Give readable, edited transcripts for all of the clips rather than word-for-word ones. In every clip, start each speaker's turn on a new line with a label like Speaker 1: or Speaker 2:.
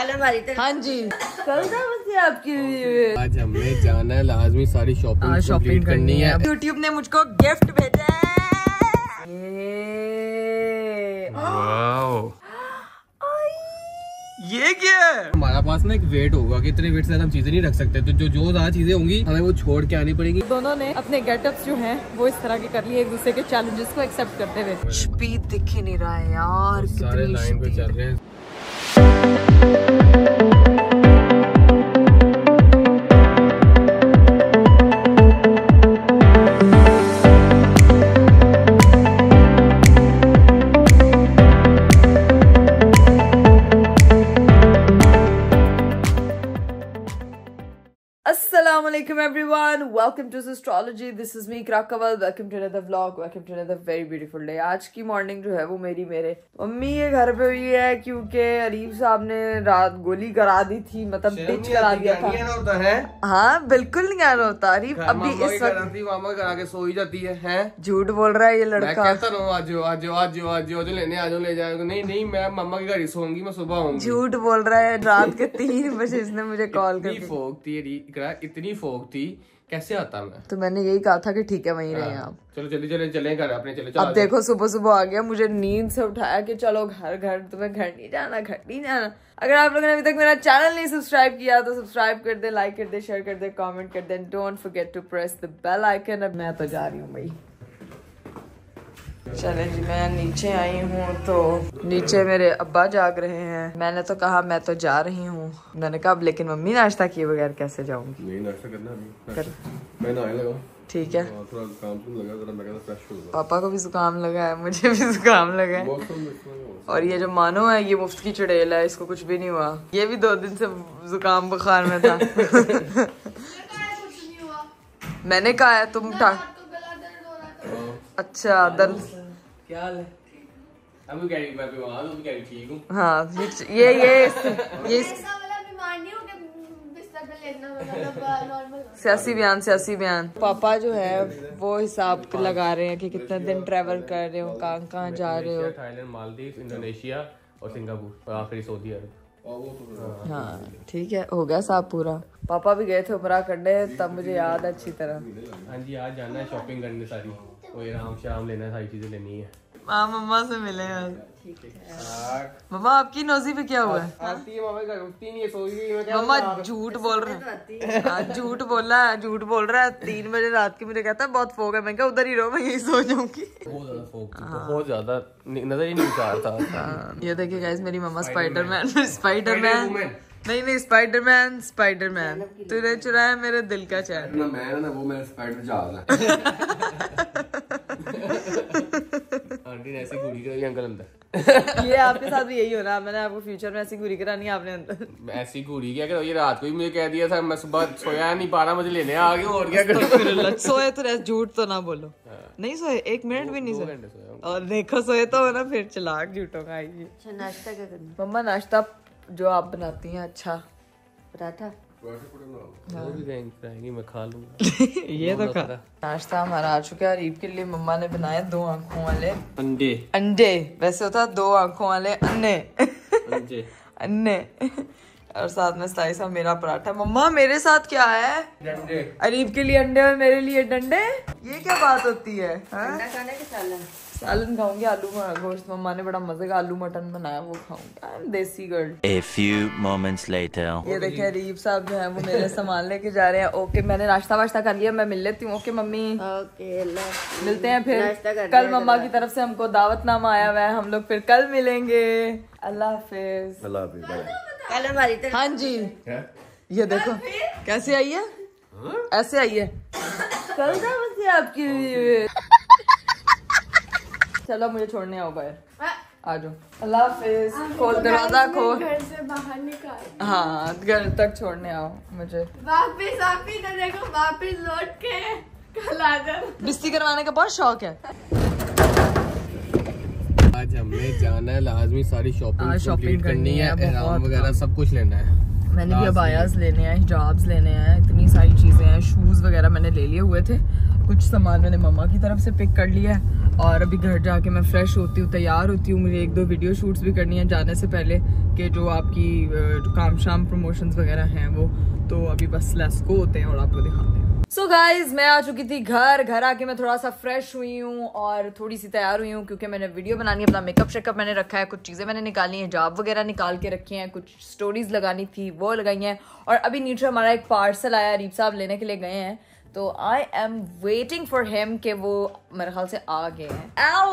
Speaker 1: कल हमारी
Speaker 2: हाँ जी, कल था आपकी।
Speaker 3: आज हमने जाना है लाजमी सारी शॉपिंग करनी है।
Speaker 2: यूट्यूब ने मुझको गिफ्ट भेजा है। ये क्या है?
Speaker 3: हमारा पास ना एक वेट होगा कि इतने वेट से हम चीजें नहीं रख सकते, तो जो ज्यादा चीजें होंगी हमें वो छोड़ के आनी पड़ेगी।
Speaker 2: दोनों ने अपने गेटअप्स जो हैं वो इस तरह के कर लिए, एक दूसरे के चैलेंजेस को एक्सेप्ट करते हुए। स्पीड दिख ही नहीं रहा है यार,
Speaker 3: सारे लाइन पे चल रहे हैं।
Speaker 2: Assalamualaikum everyone, welcome to Astrology. This is me Krakawal. Welcome to another vlog. Welcome to another very beautiful day. आज की मॉर्निंग जो है वो मेरे मम्मी के घर पे हुई है, क्योंकि अरीफ साहब ने रात गोली करा दी थी, मतलब टिच करा दिया था। है हाँ बिल्कुल नहीं आना होता। अरीफ अभी इस वक्त
Speaker 3: मामा करा के सो ही जाती है। झूठ
Speaker 2: बोल रहा है ये लड़का।
Speaker 3: मैं कहता हूँ आज लेने आ जाओ, ले जाओ। नहीं मैं मामा के घर ही सोऊंगी, मैं सुबह आऊंगी।
Speaker 2: झूठ बोल रहा है। रात के 3 बजे इसने मुझे कॉल कर
Speaker 3: इतनी फोक थी, कैसे आता मैं?
Speaker 2: तो मैंने यही कहा था कि ठीक है वहीं रहे आप।
Speaker 3: चलो चले घर अपने चले।
Speaker 2: अब देखो सुबह आ गया, मुझे नींद से उठाया कि चलो घर तुम्हें घर नहीं जाना। अगर आप लोगों ने अभी तक मेरा चैनल नहीं सब्सक्राइब किया तो सब्सक्राइब कर दे, लाइक कर दे, शेयर कर दे, कमेंट कर दे। Don't forget to press the bell icon. अब मैं तो जा रही हूँ भाई। चले जी, मैं नीचे आई हूँ तो नीचे मेरे अब्बा जाग रहे हैं। मैंने तो कहा मैं तो जा रही हूँ। मैंने कहा लेकिन मम्मी नाश्ता किए बगैर कैसे जाऊंगी?
Speaker 3: नहीं, नाश्ता करना अभी। मैं नहाने लगा।
Speaker 2: ठीक है।
Speaker 3: थोड़ा जुकाम लगा, जरा मैं कहता फ्रेश हो जाऊं।
Speaker 2: पापा को भी जुकाम लगा है, मुझे भी जुकाम लगा है। और ये जो मानो है ये मुफ्त की चुड़ैल है, इसको कुछ भी नहीं हुआ। ये भी 2 दिन से जुकाम बुखार में था। मैंने कहा है तुम अच्छा दर्द
Speaker 3: क्या हाल है? अब क्या मैं बीमार हूं, क्या ठीक हूं।
Speaker 2: हाँ ये सियासी बयान। पापा जो है वो हिसाब लगा रहे हैं कि कितने दिन ट्रैवल कर रहे हो, कहाँ जा रहे हो।
Speaker 3: थाईलैंड, मालदीव, इंडोनेशिया और सिंगापुर और आखिरी सऊदी अरब।
Speaker 2: हाँ ठीक है, हो गया साहब पूरा। पापा भी गए थे उमरा करने, तब मुझे याद है अच्छी तरह।
Speaker 3: हाँ जी, आज जाना है शॉपिंग करने सारी। कोई राम लेना है, सारी चीजें लेनी है।
Speaker 2: मम्मा से मिले हैं। मम्मा आपकी नौजी पे क्या हुआ है?
Speaker 3: आती है मामा घर, उठती नहीं है, सोई हुई है।
Speaker 2: मम्मा झूठ बोल रहे हैं। झूठ बोल रहा है। 3 बजे रात की मुझे कहता है बहुत फोक है। मैं क्या उधर ही रहो, मैं यही सो जाऊंगी।
Speaker 3: बहुत ज्यादा नजर ही नहीं उतार था।
Speaker 2: ये देखिए गाइस, मेरी मम्मा स्पाइडरमैन नहीं स्पाइडरमैन तूने चुराया मेरे दिल का चैन।
Speaker 3: ना वो मेरा स्पाइडर जहाज है। आंटी ने ऐसी घूरी कराई अंकल अंदर।
Speaker 2: ये आपके साथ भी यही हो रहा। मैंने आपको फ्यूचर में ऐसी घूरी करानी है आपने अंदर।
Speaker 3: ऐसी घूरी क्या करो, ये रात को ही मुझे कह दिया था, मैं सुबह सोया नहीं, 12 बजे लेने आ गया। और क्या करो?
Speaker 2: सोए तो झूठ तो ना बोलो। नहीं सोए, 1 मिनट भी नहीं सोए। और देखो सोए तो ना, फिर चलाक झूठों का आएगी।
Speaker 1: नाश्ता क्या करना?
Speaker 2: मम्मा नाश्ता जो आप बनाती हैं। अच्छा
Speaker 1: पराठा
Speaker 3: मैं खा लूंगा।
Speaker 2: ये तो खा। नाश्ता हमारा आ चुका है। अरीब के लिए मम्मा ने बनाए 2 आंखों वाले अंडे। वैसे होता 2 आंखों वाले अन्ने। और साथ में स्लाइस है मेरा पराठा। मम्मा मेरे साथ क्या है?
Speaker 3: डंडे।
Speaker 2: अरीब के लिए अंडे और मेरे लिए डंडे। ये क्या बात होती है? सालन खाऊंगी, आलू गोश्त। मम्मा ने बड़ा मजे का आलू मटन बनाया, वो खाऊंगी। Desi girl.
Speaker 4: A few moments later.
Speaker 2: ये देखें अरीब साहब जो है वो मेरे सामान लेके जा रहे हैं। ओके, मैंने नाश्ता वाश्ता कर लिया, मैं मिल लेती हूँ। ओके मम्मी,
Speaker 1: ओके
Speaker 2: मिलते हैं फिर। कल मम्मा की तरफ से हमको दावतनामा आया हुआ है, हम लोग फिर कल मिलेंगे। अल्लाह हाफिज।
Speaker 1: कल हमारी
Speaker 2: हाँ जी, ये देखो कैसे आई है, ऐसे आई है। कल था बस आपकी। चलो मुझे छोड़ने आओ बाहर, आ जाओ। अल्लाह हाफिज। खोल दरवाजा, खोल।
Speaker 5: घर से बाहर निकाल।
Speaker 2: हाँ घर तक छोड़ने आओ मुझे।
Speaker 5: वापिस देखो, वापिस लौट के कल आ जाओ।
Speaker 2: बिस्ती करवाने का बहुत शौक है।
Speaker 3: आज हमने जाना है लाजमी सारी शॉपिंग करनी है, एहराम वगैरह सब कुछ लेना है।
Speaker 2: मैंने भी अबायास लेने हैं, हिजाब्स लेने हैं, इतनी सारी चीजें हैं। शूज वगैरह मैंने ले लिए हुए थे, कुछ सामान मैंने मम्मा की तरफ से पिक कर लिया है और अभी घर जाके मैं फ्रेश होती हूँ, तैयार होती हूँ। मुझे 1-2 वीडियो शूट्स भी करनी है जाने से पहले कि जो आपकी काम शाम प्रमोशंस वगैरह हैं वो। तो अभी बस लेट्स गो होते हैं और आपको दिखाते हैं। सो गाइज मैं आ चुकी थी घर आके मैं थोड़ा सा फ्रेश हुई हूँ और थोड़ी सी तैयार हुई हूँ क्योंकि मैंने वीडियो बनानी है। अपना मेकअप शेकअप मैंने रखा है, कुछ चीज़ें मैंने निकाली हैं, जॉब वगैरह निकाल के रखी हैं, कुछ स्टोरीज लगानी थी वो लगाई हैं। और अभी नीचे हमारा एक पार्सल आया, अरीब साहब लेने के लिए गए हैं, तो I am waiting for him कि वो मेरे ख्याल से आ गए हैं।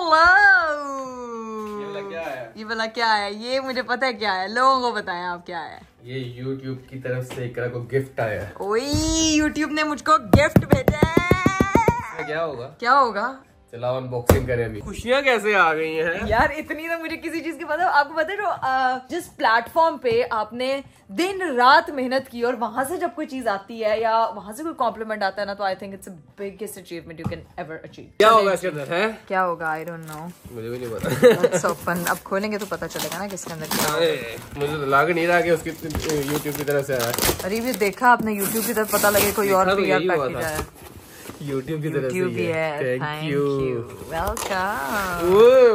Speaker 2: ये वाला क्या है? ये मुझे पता है क्या है, लोगों को बताएं आप क्या है।
Speaker 3: ये YouTube की तरफ से इकरा को गिफ्ट आया है।
Speaker 2: ओए YouTube ने मुझको गिफ्ट भेजा है।
Speaker 3: क्या होगा?
Speaker 2: क्या होगा?
Speaker 3: चलो अनबॉक्सिंग करें अभी। खुशियाँ कैसे आ गई हैं
Speaker 2: यार इतनी तो मुझे किसी चीज की पता। आपको पता है जो जिस प्लेटफॉर्म पे आपने दिन रात मेहनत की और वहां से जब कोई चीज आती है या वहां से कोई कॉम्प्लीमेंट आता है ना, तो I think it's the biggest achievement you can ever achieve.
Speaker 3: क्या होगा इसके अंदर है?
Speaker 2: क्या होगा? आई डोंट नो,
Speaker 3: मुझे भी नहीं पता।
Speaker 2: That's so fun. अब खोलेंगे तो पता चलेगा ना किसके अंदर क्या होगा।
Speaker 3: मुझे तो लग नहीं रहा कि उसकी YouTube की तरफ से आया है।
Speaker 2: अरे ये देखा आपने YouTube की तरफ, पता लगे कोई और PR पैकेज आया।
Speaker 3: YouTube की तरफ
Speaker 2: YouTube
Speaker 3: से
Speaker 2: है।
Speaker 3: Thank you,
Speaker 2: welcome.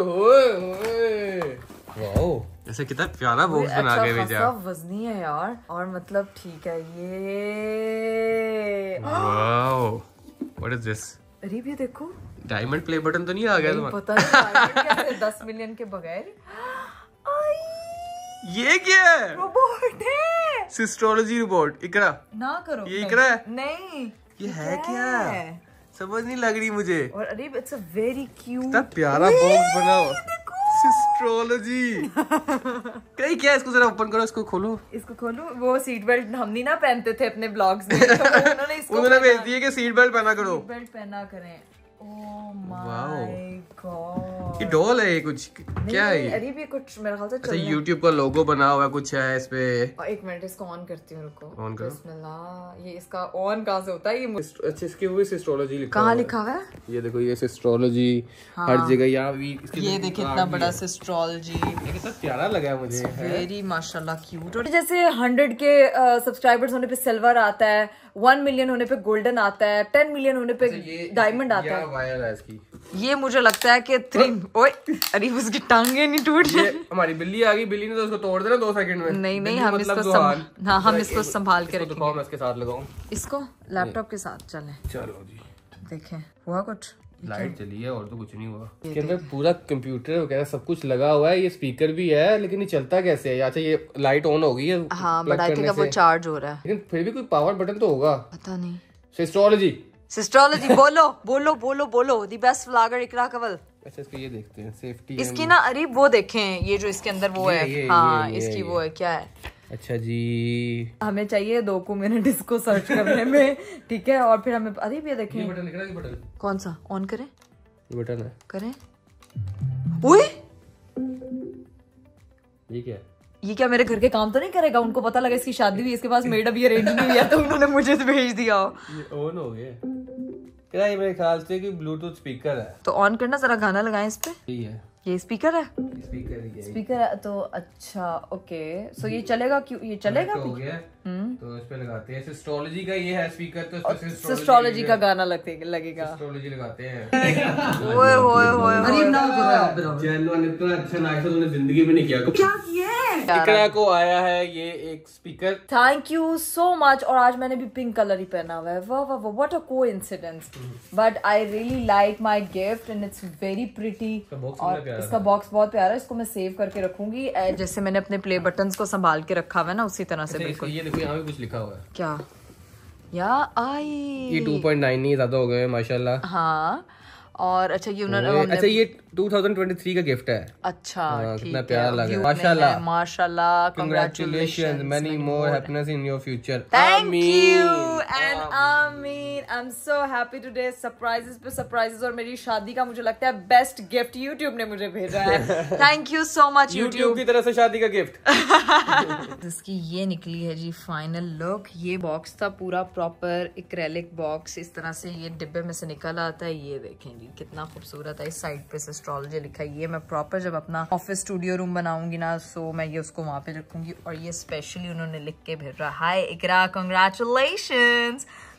Speaker 3: वाओ, ऐसे कितना प्यारा बॉक्स बना के भेजा।
Speaker 2: सब वजनी है यार, और मतलब ठीक है ये।
Speaker 3: Wow, what is this?
Speaker 2: अरे ये देखो,
Speaker 3: डायमंड प्ले बटन तो नहीं आ गया तुम्हारा?
Speaker 2: पता नहीं कैसे 10 मिलियन के बगैर।
Speaker 3: ये क्या है?
Speaker 2: रोबोट है,
Speaker 3: सिस्ट्रोलॉजी रोबोट। इकरा
Speaker 2: ना करो।
Speaker 3: ये इकरा है?
Speaker 2: नहीं,
Speaker 3: ये है क्या? समझ नहीं लग रही मुझे।
Speaker 2: और अरे इट्स अ वेरी क्यूट,
Speaker 3: इतना प्यारा बॉक्स बना हुआ। सिस्ट्रोलॉजी कहीं क्या? इसको जरा ओपन करो, इसको खोलो।
Speaker 2: इसको खोलो। वो सीट बेल्ट हम नहीं ना पहनते थे अपने ब्लॉग्स में, तो
Speaker 3: उन्होंने भेज दिया कि सीट बेल्ट पहना करो।
Speaker 2: सीट बेल्ट पहना करें। ओह माय गॉड,
Speaker 3: ये डॉल है? ये कुछ क्या है ये?
Speaker 2: अरे भी कुछ मेरे ख्याल से
Speaker 3: अच्छा, YouTube का लोगो बना हुआ कुछ है इस पे।
Speaker 2: एक मिनट इसको ऑन करती हूँ, रुको।
Speaker 3: ऑन करो।
Speaker 2: बिस्मिल्लाह। ये इसका ऑन कहाँ से होता है? ये
Speaker 3: अच्छा, इसके हुए सिस्ट्रोलॉजी लिखा
Speaker 2: कहाँ लिखा हुआ है?
Speaker 3: ये देखो, ये सिस्ट्रोलॉजी हर जगह यहाँ भी।
Speaker 2: ये देखिए इतना बड़ा सिस्ट्रोलॉजी,
Speaker 3: कितना प्यारा लगा मुझे।
Speaker 2: वेरी माशाल्लाह क्यूट। और जैसे 100 के सब्सक्राइबर्स होने पे सिल्वर आता है, 1 मिलियन होने पे गोल्डन आता है, 10 मिलियन होने पे डायमंड आता है।
Speaker 3: वायर है इसकी।
Speaker 2: ये मुझे लगता है कि 3। ओए अरे उसकी टांगे नहीं टूट जाए।
Speaker 3: हमारी बिल्ली आ गई, बिल्ली ने तो उसको तोड़ देना 2 सेकंड में।
Speaker 2: नहीं हम इसको संभाल के रखेंगे।
Speaker 3: मैं इसके साथ लगाऊं
Speaker 2: इसको लैपटॉप के साथ। चलो
Speaker 3: जी,
Speaker 2: देखें हुआ कुछ।
Speaker 3: लाइट चली है और तो कुछ नहीं हुआ। इसके अंदर पूरा कंप्यूटर वगैरह सब कुछ लगा हुआ है। ये स्पीकर भी है, लेकिन ये चलता कैसे है? अच्छा, ये लाइट ऑन हो गई है।
Speaker 2: हाँ, बट आई थिंक वो चार्ज हो रहा है,
Speaker 3: लेकिन फिर भी कोई पावर बटन तो होगा।
Speaker 2: पता नहीं।
Speaker 3: सिस्ट्रोलॉजी
Speaker 2: बोलो the best vlogger Iqra Kanwal.
Speaker 3: अच्छा, इसको ये देखते हैं, सेफ्टी
Speaker 2: इसकी ना। अरे वो देखें, ये जो इसके अंदर वो है। हाँ, इसकी वो है, क्या है?
Speaker 3: अच्छा जी,
Speaker 2: हमें चाहिए 2 मिनट इसको सर्च करने में, ठीक है? और फिर हमें अरे ये देखें,
Speaker 3: बटन दिख रहा है? बटन
Speaker 2: कौन सा? ऑन करें?
Speaker 3: ये बटन है,
Speaker 2: करें। ओए
Speaker 3: ये क्या है?
Speaker 2: ये क्या मेरे घर के काम तो नहीं करेगा? उनको पता लगा इसकी शादी हुई, इसके पास मेड अभी अरेंज नहीं हुआ, तो उन्होंने मुझे भेज दिया।
Speaker 3: ये ऑन हो गया क्या? ये मेरे ख्याल से कि ब्लूटूथ स्पीकर है।
Speaker 2: तो ऑन करना, जरा गाना लगाएं इस पे।
Speaker 3: यही है,
Speaker 2: ये स्पीकर है।
Speaker 3: स्पीकर
Speaker 2: है तो अच्छा, ओके। सो ये चलेगा क्यों? ये चलेगा
Speaker 3: हो गया। तो इस पे लगाते हैं सिस्ट्रोलॉजी का। ये है स्पीकर, तो इस पे
Speaker 2: सिस्ट्रोलॉजी का गाना लगेगा।
Speaker 3: सिस्ट्रोलॉजी लगाते हैं।
Speaker 2: ओए होए होए,
Speaker 3: जैनुअन इतना अच्छा नाश्ता तूने जिंदगी में नहीं किया।
Speaker 2: क्या किया?
Speaker 3: इकरा को आया है ये एक speaker.
Speaker 2: Thank you so much. और आज मैंने भी पिंक कलर ही पहना हुआ है। वाह वाह, what a coincidence. But I really like my gift and it's very pretty. और इसका बॉक्स बहुत प्यारा है, इसको मैं सेव करके रखूंगी जैसे मैंने अपने प्ले बटन्स को संभाल के रखा हुआ है ना, उसी तरह से। बिल्कुल।
Speaker 3: ये देखो, यहाँ भी कुछ लिखा हुआ है।
Speaker 2: क्या? या आई
Speaker 3: ये 2.9 नहीं ज्यादा हो गए माशाल्लाह।
Speaker 2: हाँ, और अच्छा ये उन्होंने
Speaker 3: अच्छा, ये 2023 का गिफ्ट है।
Speaker 2: अच्छा,
Speaker 3: कितना प्यारा लगा। माशाल्लाह
Speaker 2: माशाल्लाह,
Speaker 3: congratulations, many more happiness in your future.
Speaker 2: Thank you and आमीन। I am so happy today. Surprises पे सरप्राइजेस, और मेरी शादी का मुझे लगता है बेस्ट गिफ्ट यूट्यूब ने मुझे भेजा है। Thank you so much
Speaker 3: YouTube की तरफ से शादी का गिफ्ट।
Speaker 2: इसकी ये निकली है जी फाइनल लुक। ये बॉक्स था पूरा प्रॉपर एक्रेलिक बॉक्स, इस तरह से ये डिब्बे में से निकल आता है। ये देखें जी कितना खूबसूरत है। इस साइड पे एस्ट्रोलॉजी लिखा है। ये मैं प्रॉपर जब अपना ऑफिस स्टूडियो रूम बनाऊंगी ना, सो मैं ये उसको वहां पे रखूंगी। और ये स्पेशली उन्होंने लिख के भेजा, hi Iqra, congratulations.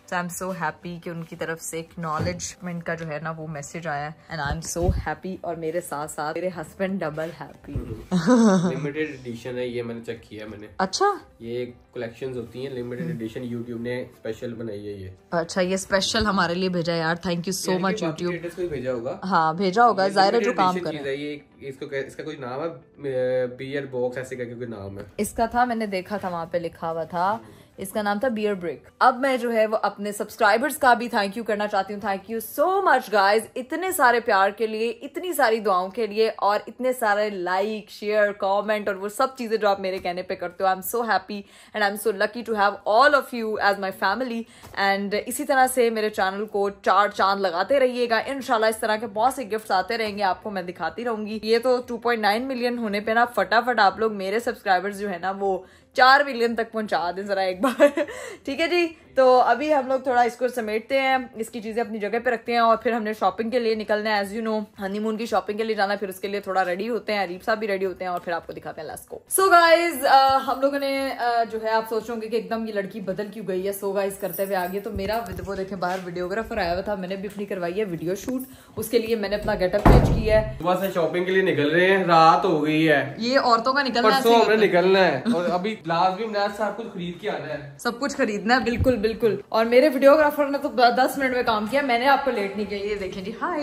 Speaker 2: So I am so happy कि उनकी तरफ से एक्नॉलेजमेंट का जो है ना वो मैसेज आया है and I am so happy. और मेरे साथ साथ मेरे husband double happy.
Speaker 3: Limited edition है ये, मैंने चेक किया मैंने।
Speaker 2: अच्छा,
Speaker 3: ये कलेक्शंस होती हैं लिमिटेड एडिशन, यूट्यूब ने स्पेशल बनाई है ये।
Speaker 2: अच्छा ये स्पेशल हमारे लिए भेजा है यार, thank you so much YouTube.
Speaker 3: को भेजा होगा,
Speaker 2: हाँ भेजा होगा, जाहिर जो काम कर
Speaker 3: रहे हैं। ये इसका कोई नाम है, बियर बॉक्स ऐसे करके कोई नाम है
Speaker 2: इसका था, मैंने देखा था वहां पे लिखा हुआ था, इसका नाम था बियर ब्रिक। अब मैं जो है वो अपने सब्सक्राइबर्स का भी थैंक यू करना चाहती हूँ। Thank you so much guys, इतने सारे प्यार के लिए, इतनी सारी दुआओं के लिए और इतने सारे लाइक शेयर कमेंट और वो सब चीजें जो आप मेरे कहने पे करते हो। I am so happy and I am so lucky to have all of you as my family. And इसी तरह से मेरे चैनल को 4 चांद लगाते रहिएगा। इंशाल्लाह इस तरह के बहुत से गिफ्ट्स आते रहेंगे, आपको मैं दिखाती रहूंगी। ये तो 2.9 मिलियन होने पे ना फटाफट आप लोग मेरे सब्सक्राइबर्स जो है ना वो 4 मिलियन तक पहुंचा दें जरा एक बार। ठीक है जी, तो अभी हम लोग थोड़ा इसको समेटते हैं, इसकी चीजें अपनी जगह पे रखते हैं और फिर हमने शॉपिंग के लिए निकलना है। एज यू नो हनीमून की शॉपिंग के लिए जाना, फिर उसके लिए थोड़ा रेडी होते हैं, अरीब साहब भी रेडी होते हैं और फिर आपको दिखाते हैं। Let's go. सो गाइज हम लोगों ने जो है आप सोचोगे कि एकदम ये लड़की बदल क्यों गई है। सो गाइज करते हुए आगे तो मेरा वो देखे बाहर वीडियोग्राफर आया हुआ था, मैंने भी अपनी करवाई है वीडियो शूट, उसके लिए मैंने अपना गेटअप चेंज किया है।
Speaker 3: सुबह से शॉपिंग के लिए निकल रहे हैं, रात हो गई है,
Speaker 2: ये औरतों का निकलना है,
Speaker 3: परसों हमने निकलना है और अभी लास्ट भी मैंने सब कुछ खरीद के आना है,
Speaker 2: सब कुछ खरीदना है। बिल्कुल बिल्कुल। और मेरे वीडियोग्राफर ने तो 10 मिनट में काम किया, मैंने आपको लेट नहीं किया। ये देखें जी, हाय।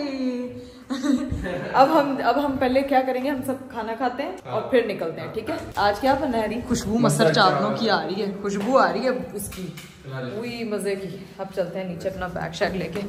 Speaker 2: अब हम पहले क्या करेंगे, हम सब खाना खाते हैं और फिर निकलते हैं। ठीक है, आज क्या बना है? खुशबू मसर चावलों की आ रही है, खुशबू आ रही है उसकी, वही मजे की। अब चलते हैं नीचे अपना बैग शैग लेके।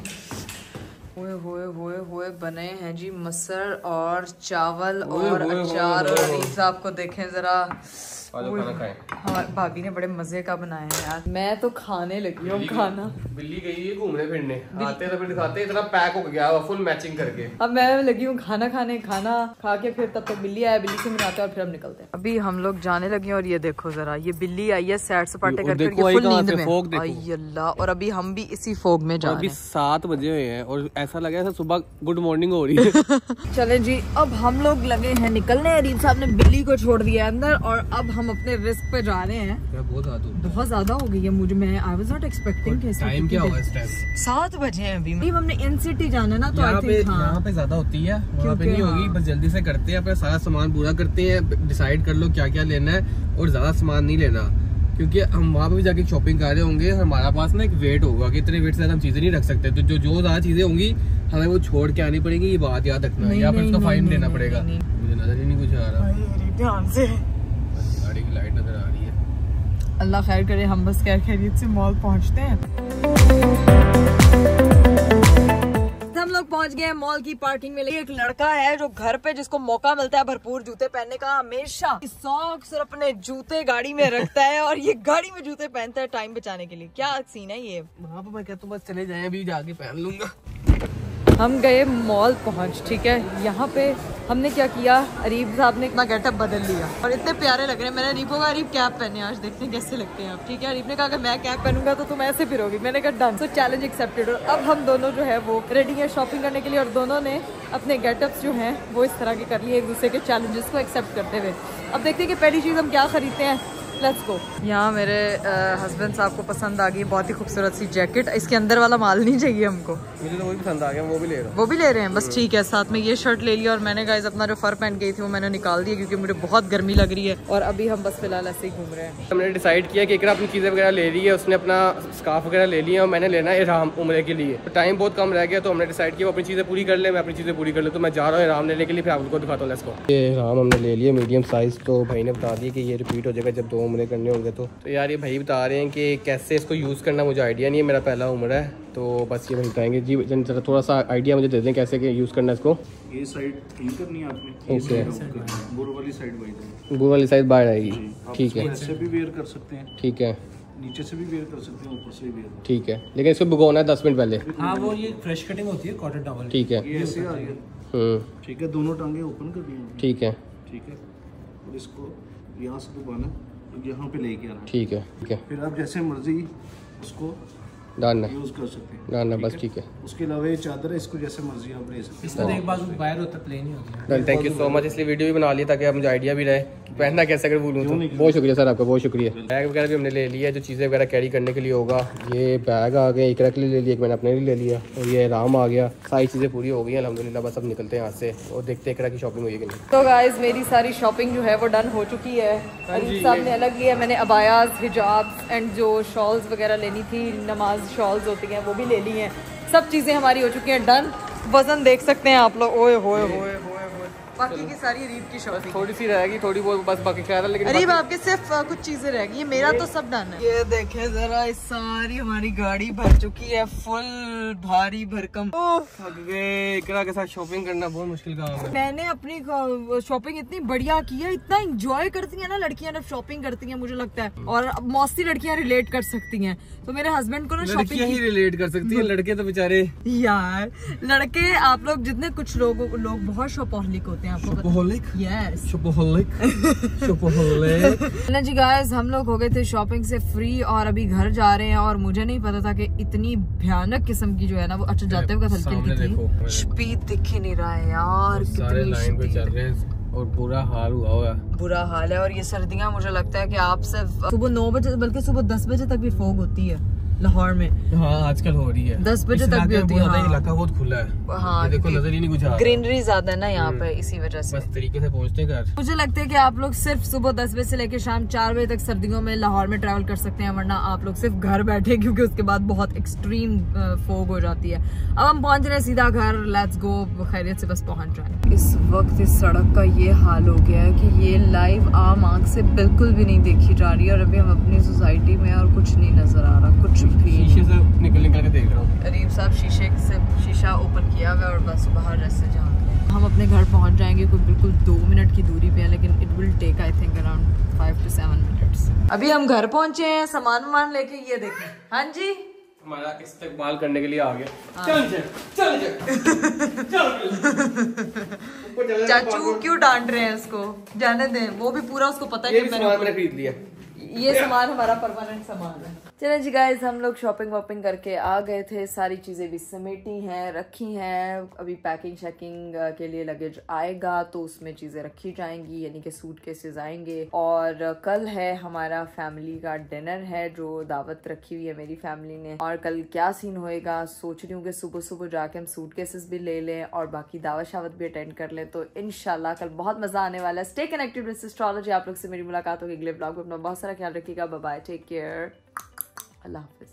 Speaker 2: हुए बने हैं जी मसर और चावल और अचार और अरीब साहब को देखें जरा,
Speaker 3: खाना खाएं।
Speaker 2: हाँ भाभी ने बड़े मजे का बनाया है यार, मैं तो खाने लगी हूँ खाना।
Speaker 3: बिल्ली गई है घूमने फिरने, आते तो फिर दिखाते इतना पैक हो गया हुआ फुल मैचिंग करके।
Speaker 2: अब मैं लगी हूँ खाना खाने, खाना खा के फिर तब तक बिल्ली आया, बिल्ली से मिलाते हैं और फिर हम निकलते हैं। अभी हम लोग जाने लगे और ये देखो जरा, ये बिल्ली आई है सैर सपाटे करके फुल नींद में। अल्लाह, और अभी हम भी इसी फोग में जा रहे हैं।
Speaker 3: 7 बजे हुए हैं और ऐसा लगा जैसे सुबह गुड मॉर्निंग हो रही है।
Speaker 2: चले जी, अब हम लोग लगे हैं निकलने। अरीब साहब ने बिल्ली को छोड़ दिया अंदर और अब हम अपने रिस्क पे जा रहे हैं। बहुत ज्यादा हो गई है मुझे, मैं I was not expecting.
Speaker 3: Time क्या होगा इस टाइम?
Speaker 2: 7 बजे हैं अभी। हमने एनसीटी जाना ना, तो
Speaker 3: यहाँ पे ज्यादा होती है, वहाँ पे नहीं होगी। बस जल्दी से करते हैं, अपना सारा सामान पूरा करते हैं, डिसाइड कर लो क्या क्या लेना है और ज्यादा सामान नहीं लेना, क्योंकि हम वहाँ पे भी जाके शॉपिंग कर रहे होंगे। हमारा पास ना एक वेट होगा कि इतने वेट से ज्यादा हम चीजें नहीं रख सकते, तो जो ज्यादा चीजें होंगी हमें वो छोड़ के आनी पड़ेगी। ये बात याद रखना है, या फिर उसका फाइन देना पड़ेगा। मुझे नजर ही नहीं कुछ आ रहा,
Speaker 2: ध्यान से
Speaker 3: गाड़ी की लाइट नजर आ रही है।
Speaker 2: अल्लाह खैर करे, हम बस खैरियत से मॉल पहुंचते हैं। हम लोग पहुंच गए मॉल की पार्किंग में। एक लड़का है जो घर पे जिसको मौका मिलता है भरपूर जूते पहनने का, हमेशा सॉक्स और अपने जूते गाड़ी में रखता है और ये गाड़ी में जूते पहनता है टाइम बचाने के लिए। क्या सीन है ये?
Speaker 3: वहाँ पे मैं कहता हूँ बस चले जाएं, अभी जाके पहन लूंगा।
Speaker 2: हम गए मॉल पहुंच, ठीक है। यहाँ पे हमने क्या किया, अरीब साहब ने इतना गेटअप बदल लिया और इतने प्यारे लग रहे हैं। मैंने अरीब को कहा, अरीब कैप पहने आज, देखते हैं कैसे लगते हैं आप। ठीक है, अरीब ने कहा अगर मैं कैप पहनूंगा तो तुम ऐसे फिरोगी। मैंने कहा डन। सो चैलेंज एक्सेप्टेड। और अब हम दोनों जो है वो रेडी है शॉपिंग करने के लिए और दोनों ने अपने गेटअप्स जो हैं वो इस तरह के कर लिए, एक दूसरे के चैलेंजेस को एक्सेप्ट करते हुए। अब देखते हैं कि पहली चीज़ हम क्या खरीदते हैं। Let's go. यहाँ मेरे हस्बैंड साहब को पसंद आ गई बहुत ही खूबसूरत सी जैकेट। इसके अंदर वाला माल नहीं चाहिए हमको,
Speaker 3: मुझे तो वही पसंद आ गया, वो भी ले रहा हूँ।
Speaker 2: वो भी ले रहे हैं, बस ठीक है। साथ में ये शर्ट ले लिया और मैंने गाइस अपना जो फर पहन गई थी वो मैंने निकाल दिया क्योंकि मुझे बहुत गर्मी लग रही है। और अभी हम बस फिलहाल ऐसे ही घूम रहे हैं।
Speaker 3: हमने डिसाइड किया कि इकरा अपनी चीज़ें वगैरह ले ली है, उसने अपना स्कार्फ वगैरह ले लिया और मैंने लेना है इहराम उम्रे के लिए। तो टाइम बहुत कम रह गया तो हमने डिसाइड किया वो अपनी चीज़ें पूरी कर ले, मैं अपनी चीज़ें पूरी कर ले। तो मैं जा रहा हूँ इहराम लेने के लिए, फिर आपको दिखाता हूँ। Let's go. ये इहराम हमने ले लिया मीडियम साइज़, तो भाई ने बता दिया कि ये रिपीट हो जाएगा जब 2 उम्रे करने होंगे। तो यार ये भाई बता रहे हैं कि कैसे इसको यूज़ करना, मुझे आइडिया नहीं है, मेरा पहला उम्र है, तो बस ये भाई बताएंगे। जी जरा थोड़ा सा आइडिया मुझे दे दें कैसे कि यूज़ करना है इसको।
Speaker 6: ये साइड क्लीन करनी है आपने, ओके। बुर वाली साइड बाहर,
Speaker 3: बुर वाली साइड बाहर आएगी, ठीक है।
Speaker 6: ऐसे भी वेयर कर सकते हैं,
Speaker 3: ठीक है।
Speaker 6: नीचे से भी वेयर कर सकते हैं, ऊपर से भी वेयर,
Speaker 3: ठीक है। लेकिन इसको भिगोना है 10 मिनट पहले।
Speaker 7: हाँ, वो ये फ्रेश कटिंग होती है कॉटन टॉवल,
Speaker 3: ठीक है।
Speaker 6: ये ऐसे आ गया, ठीक है। दोनों टांगे ओपन कर दी,
Speaker 3: ठीक है,
Speaker 6: ठीक है। और इसको यहाँ से दबाना, यहाँ पे लेके आना,
Speaker 3: ठीक है, ठीक है।
Speaker 6: फिर आप जैसे मर्जी उसको
Speaker 3: डन है,
Speaker 6: यूज कर सकते हैं।
Speaker 3: डन है, बस ठीक है।
Speaker 6: उसके अलावा ये चादर है, इसको जैसे मर्जी आप ले सकते
Speaker 7: इसका एक बाजू बाहर होता है, प्लेन ही होती है।
Speaker 3: Done, thank you so much. इसलिए वीडियो भी बना लिया ताकि आप मुझे आइडिया भी रहे कि पहनना कैसे अगर भूलूँ तो। बहुत शुक्रिया सर आपका, बहुत शुक्रिया। बैग वगैरह भी हमने ले लिया, जो चीज़ें वगैरह कैरी करने के लिए होगा। ये बैग आ गए, एक के लिए ले लिया, एक मैंने अपने लिए ले लिया, और ये आराम आ गया। सारी चीज़ें पूरी हो गई हैं अल्हम्दुलिल्लाह। बस अब निकलते हैं यहाँ से और देखते हैं की शॉपिंग हुई है कि नहीं।
Speaker 2: तो गाइज मेरी सारी शॉपिंग जो है वो डन हो चुकी है। अरीफ साहब ने अलग लिया, मैंने अबायाज, हिजाब्स एंड जो शॉल्स वगैरह लेनी थी, नमाज शॉल्स होती हैं, वो भी ले ली हैं। सब चीज़ें हमारी हो चुकी हैं डन। वजन देख सकते हैं आप लोग, ओए होए होए होए। बाकी की सारी अरीब की शॉपिंग
Speaker 3: थोड़ी सी रहेगी, थोड़ी बहुत बस, बाकी ख्याल है। लेकिन
Speaker 2: अरीब आपके सिर्फ कुछ चीजें रह गई, मेरा तो सब डन है। ये देखें जरा, इस सारी हमारी गाड़ी भर चुकी है, फुल भारी भरकम।
Speaker 3: थक गए, इकरा के साथ शॉपिंग करना बहुत मुश्किल काम है।
Speaker 2: मैंने अपनी शॉपिंग इतनी बढ़िया की है, इतना एंजॉय करती है ना लड़कियां जब शॉपिंग करती हैं, मुझे लगता है। और मोस्टली लड़कियां रिलेट कर सकती हैं। तो मेरे हस्बैंड को ना शॉपिंग
Speaker 3: ही रिलेट कर सकती है, लड़के तो बेचारे
Speaker 2: यार, लड़के आप लोग जितने कुछ लोग बहुत शॉपहॉलिक होते हैं, आपको
Speaker 3: शॉपहॉलिक,
Speaker 2: यस
Speaker 3: शॉपहॉलिक, शॉपहॉलिक।
Speaker 2: ना जी गाइस, हम लोग हो गए थे शॉपिंग से फ्री और अभी घर जा रहे हैं। और मुझे नहीं पता था कि इतनी भयानक किस्म की जो है ना वो, अच्छा जाते हुए हल्की थी, स्पीड दिख ही नहीं रहा है यार,
Speaker 3: सारे लाइन पे चल रहे हैं और बुरा हाल हुआ है,
Speaker 2: बुरा हाल है। और ये सर्दियां, मुझे लगता है कि आप सिर्फ सुबह 9 बजे बल्कि सुबह 10 बजे तक भी फॉग होती है लाहौर में।
Speaker 3: हाँ आजकल हो रही है,
Speaker 2: 10 बजे तक भी होती है। हाँ।
Speaker 3: इलाका बहुत खुला है,
Speaker 2: हाँ,
Speaker 3: ये देखो नजर ही नहीं कुछ आ रहा।
Speaker 2: ग्रीनरी ज्यादा है ना यहाँ पे, इसी वजह से
Speaker 3: बस तरीके से पहुंचते हैं घर।
Speaker 2: मुझे लगता है कि आप लोग सिर्फ सुबह 10 बजे से लेकर शाम 4 बजे तक सर्दियों में लाहौर में ट्रैवल कर सकते हैं, वरना आप लोग सिर्फ घर बैठे, क्योंकि उसके बाद बहुत एक्सट्रीम फोग हो जाती है। अब हम पहुंच रहे हैं सीधा घर, लेट्स गो, खैरियत से बस पहुंच जाए। इस वक्त इस सड़क का ये हाल हो गया है कि ये लाइव आम आंख से बिल्कुल भी नहीं देखी जा रही है। और अभी हम अपनी सोसाइटी में और कुछ नहीं नजर आ रहा, कुछ भी।
Speaker 3: शीशे से निकल के देख रहा हूँ।
Speaker 2: अरीब साहब शीशे से शीशा ओपन किया हुआ है और बस बाहर रास्ते झांक रहे हैं। हम अपने घर पहुंच जाएंगे, कोई बिल्कुल 2 मिनट की दूरी पे है, लेकिन it will take I think around 5 to 7 minutes. अभी हम घर पहुंचे हैं, सामान लेके, ये देखें। हाँ जी,
Speaker 3: हमारा इस्तेकबाल करने के लिए आ गया। चल
Speaker 2: चाचू क्यों डांट रहे हैं इसको, जाने दें, वो भी पूरा उसको पता है
Speaker 3: ये
Speaker 2: कि
Speaker 3: मैंने खरीद लिया।
Speaker 2: ये सामान हमारा परमानेंट सामान है। चलो जी गाइस, हम लोग शॉपिंग वॉपिंग करके आ गए थे, सारी चीज़ें भी समेटी हैं, रखी हैं। अभी पैकिंग शैकिंग के लिए लगेज आएगा तो उसमें चीज़ें रखी जाएंगी, यानी कि सूट केसेस आएंगे। और कल है हमारा फैमिली का डिनर है, जो दावत रखी हुई है मेरी फैमिली ने। और कल क्या सीन होएगा, सोच रही हूँ कि सुबह सुबह जाके हम सूट केसेस भी ले लें और बाकी दावत शावत भी अटेंड कर लें। तो इंशाल्लाह कल बहुत मजा आने वाला है। Stay connected with astrology. आप लोग से मेरी मुलाकात होगी अगले ब्लॉग में। अपना बहुत सारा ख्याल रखिएगा। बाय बाय, टेक केयर, अल्लाह हाफिज।